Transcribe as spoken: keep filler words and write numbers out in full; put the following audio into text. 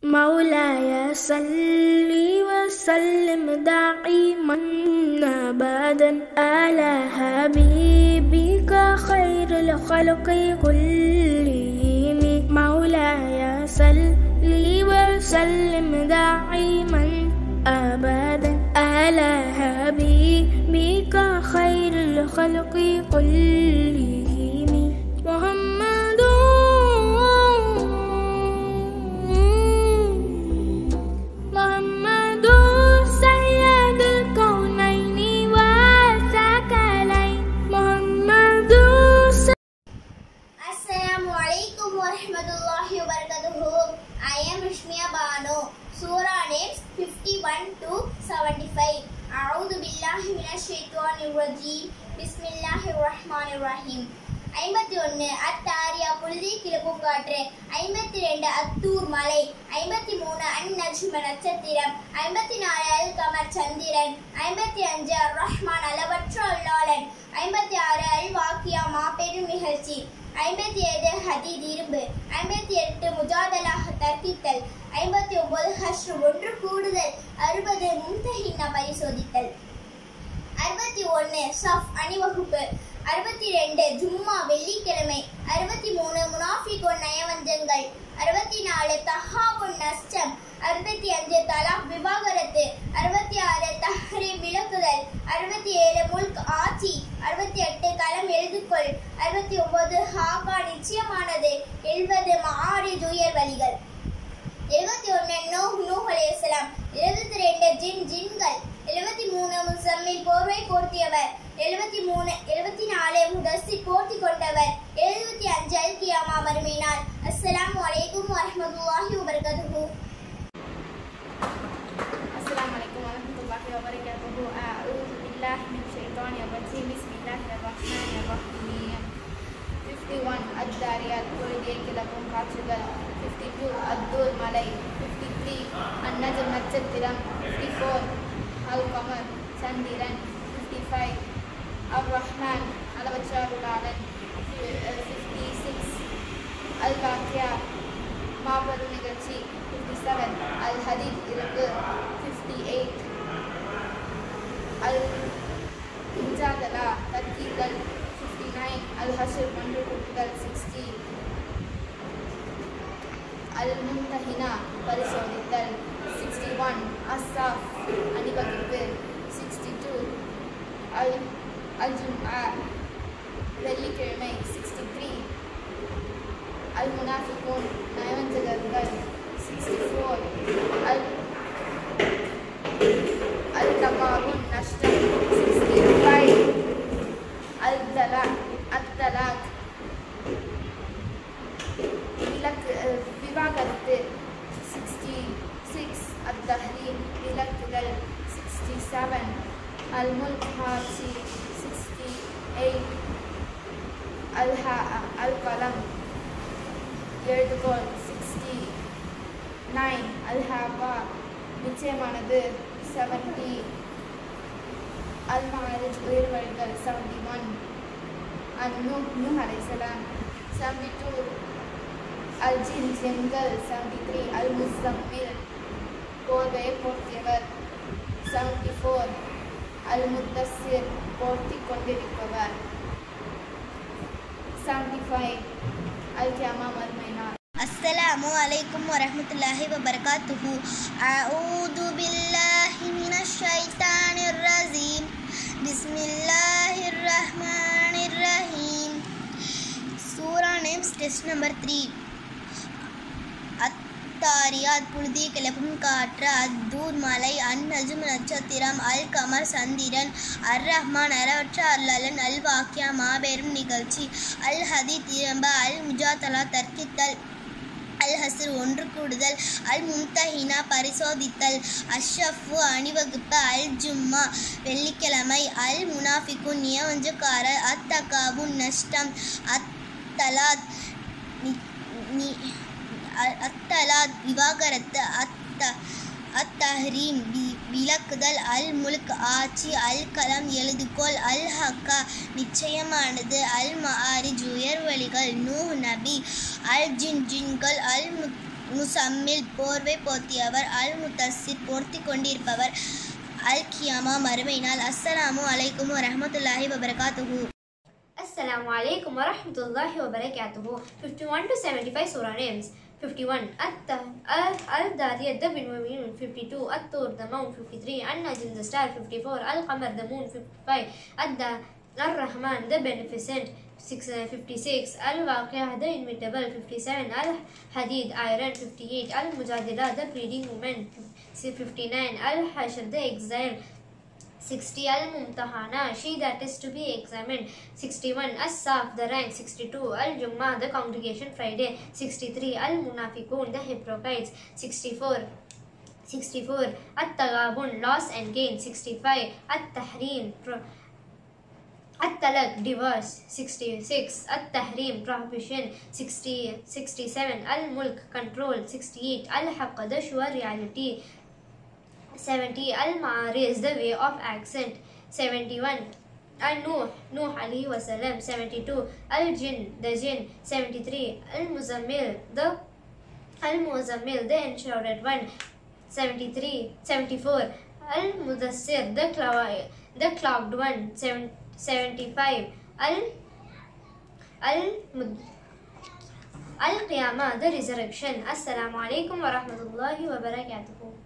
مولاي صل وسلم دائما أبدا على حبيبك خير الخلق كلهم. مولاي صل وسلم دائما أبدا على حبيبك خير الخلق كلهم. محمد محمد سيد الكونين والثقلين. محمد Assalamu alaikum wa rahmatullahi wa barakatuhu. I am Rishmiya Banu. Surah names fifty-one to seventy-five. A'udhu billahi minash shaitanir rajim. Bismillahir rahmanir rahim. ஐம்பத்தி ஒன்று அத்தாரியா புழுதி கிளப்பும் காற்று. ஐம்பத்தி ரெண்டு அத்தூர் மலை. ஐம்பத்தி மூணு அந்நஜ்ம நட்சத்திரம். ஐம்பத்தி நாலு அல் கமர் சந்திரன். ஐம்பத்தி அஞ்சு அர் ரஹ்மான் அளவற்ற அல்லாளன். ஐம்பத்தி ஆறு அல் வாக்கியா மாபெரும் நிகழ்ச்சி. ஐம்பத்தி ஏழு ஹதீத் இரும்பு. ஐம்பத்தி எட்டு முஜாதலாக தர்க்கித்தல். ஐம்பத்தி ஒன்பது ஹஷ்ரு ஒன்று கூடுதல். அறுபது மும்தஹின்னா பரிசோதித்தல். அறுபத்தி ஒன்று சஃப் அணிவகுப்பு. அறுபத்தி ரெண்டு ஜும்மா வெள்ளிக்கிழமை. அறுபத்தி மூணு முனாஃபிகோன் நயவஞ்சங்கள். அறுபத்தி நாலு தஹாபுன் நஷ்டம். அறுபத்தி அஞ்சு தலாக் விவாகரத்து. அறுபத்தி ஆறு தஹ்ரீம் விலக்குதல். அறுபத்தி ஏழு முல்க் ஆட்சி. அறுபத்தி எட்டு களம் எழுதுகொள். அறுபத்தி ஒன்பது ஹாகா நிச்சயமானது. எழுபது மஆரிஜ் உயர் வழிகள். எழுபத்தி ஒன்று நூஹ் நூஹ் அலைஹிஸ்ஸலாம். எழுபத்தி ரெண்டு ஜின் ஜின்கள். எழுபத்தி மூணு முஸம்மில் போர்வை போர்த்தியவர். எழுபத்தி மூணு எழுபத்தி நாலு முதஸ்ஸிர் போர்த்தி கொண்டவர். எழுபத்தி அஞ்சு அல் கியாமா மறுமை நாள். அஸ்ஸலாமு அலைக்கும் வரஹ்மத்துல்லாஹி வபரகாத்துஹு. السلام عليكم ورحمة الله وبركاته. أعوذ بالله من الشيطان الرجيم. بسم الله الرحمن الرحيم. fifty-one الذاريات பொழுதியை கிளப்பும் காற்றுகள். fifty-two அத்தூர் மலை. fifty-three அந்நஜம் நட்சத்திரம். fifty-four அல் கமர் சந்திரன். fifty-five அர் ரஹ்மான் அளவற்ற அருளாளன். fifty-six அல் வாக்கியா மாபெரும் நிகழ்ச்சி. fifty-seven அல் ஹதீத் இரும்பு. fifty-eight அல் முஜாதலா தர்க்கீதல். fifty-nine அல் ஹஷ்ர் ஒன்று கூட்டுதல். sixty அல் மும்தஹினா பரிசோதித்தல். sixty-one அஸ்ஸாஃப் அணிவகுப்பு. sixty-two அல் அல் ஜும்ஆ வெள்ளிக்கிழமை. sixty-three அல் முனாஃபிகூன் நயவஞ்சகர்கள். sixty-four அல் அல் தகாபுன் நஷ்டம். sixty-five அல் தலாக் அத்தலாக் விலக்கு விவாகரத்து. sixty-six அத் தஹ்ரீம் விலக்குதல். sixty-seven அல் முல்க் ஆட்சி. sixty-eight அல் ஹா அல் கலம் எழுதுகோள். sixty-nine அல் ஹாபா நிச்சயமானது. seventy அல் மஆரிஜ் உயர் வழிகள். seventy-one அன் நூஹ் நூஹ் அலைஹிஸ்ஸலாம். seventy-two அல் ஜின் ஜின்கள். seventy-three அல் முஸம்மில் போர்வையை போர்த்தியவர். seventy-four அல் முத்தஸ்ஸிர் போர்த்தி கொண்டிருப்பவர். seventy-five அல் கியாமா மறுமை நாள். அஸ்ஸலாமு அலைக்கும் வரஹ்மத்துல்லாஹி வபரகாத்துஹு. அஊது பில்லாஹி மினஷ் ஷைத்தானிர் ரஜீம். பிஸ்மில்லாஹிர் ரஹ்மானிர் ரஹீம். சூரா நேம்ஸ் டெஸ்ட் நம்பர் த்ரீ. அத்தாரியாத் புழுதி கிளப்பும் காற்று. அத்தூர் மலை. அந்நஜ்ம் நட்சத்திரம். அல் கமர் சந்திரன். அர் ரஹ்மான் அளவற்ற அல்லாளன். அல் வாக்கியா மாபெரும் நிகழ்ச்சி. அல் ஹதீத் இரும்பு. அல் முஜாதலா தர்க்கித்தல். அல் ஹஸ்ர் ஒன்று கூடுதல். அல் மும்தஹினா பரிசோதித்தல். அஷ்ஷஃபு அணிவகுப்பு. அல் ஜும்மா வெள்ளிக்கிழமை. அல் முனாஃபிகூன் நியவஞ்சக்காரர். அத் தகாபுன் நஷ்டம். அத் தலாத் அத்தலாத் விவாகரத்து. அத்த அத்தஹ்ரீம் விலக்குதல். அல் முல்க் ஆட்சி. அல் கலம் எழுதுகோள். அல் ஹக்கா நிச்சயமானது. அல் மஆரிஜ் உயர் வழிகள். நூஹ் நபி. அல் ஜின் ஜின்கள். அல் முசம்மில் போர்வை போர்த்தியவர், அல் முத்தஸ்ஸிர் போர்த்தி கொண்டிருப்பவர், அல் கியாமா மறுமை நாள். அஸ்ஸலாமு அலைக்கும் வரஹ்மத்துல்லாஹி வபரகாத்துஹு. Assalamu alaikum wa rahmatullahi wa barakatuhu. fifty-one to seventy-five Surah names. fifty-one Al-Dariyat the Binwamin. fifty-two At-Tur the Moon. fifty-three An-Najm the Star. fifty-four Al-Qamar the Moon. fifty-five Ar-Rahman the Beneficent. fifty-six Al-Waqi'ah the Inimitable. fifty-seven Al-Hadid Iron. fifty-eight Al-Mujadila the Pleading Woman. fifty-nine Al-Hashr the Exile. sixty Al-Mumtahana, she that is to be examined. sixty-one As-Saf, the rank. sixty-two Al-Jummah, the congregation Friday. sixty-three Al-Munafiqun, the hypocrites. sixty-four sixty-four At-Tagabun, loss and gain. sixty-five At-Tahrim, At-Talaq, divorce. sixty-six At-Tahrim, prohibition. sixty sixty-seven Al-Mulk, control. sixty-eight Al-Haqq, the sure reality. seventy Al-Ma'ariz, the way of accent. seventy-one Al-Nuh, Nuh alayhi wasallam. seventy-two Al-Jinn, the jinn. seventy-three Al-Muzammil, the Al-Muzammil, the enshrouded one. seventy-three seventy-four Al-Mudassir, the cloud, the clogged one. seventy-five Al Al Al-Qiyamah, the resurrection. Assalamu alaikum wa rahmatullahi wa barakatuhu.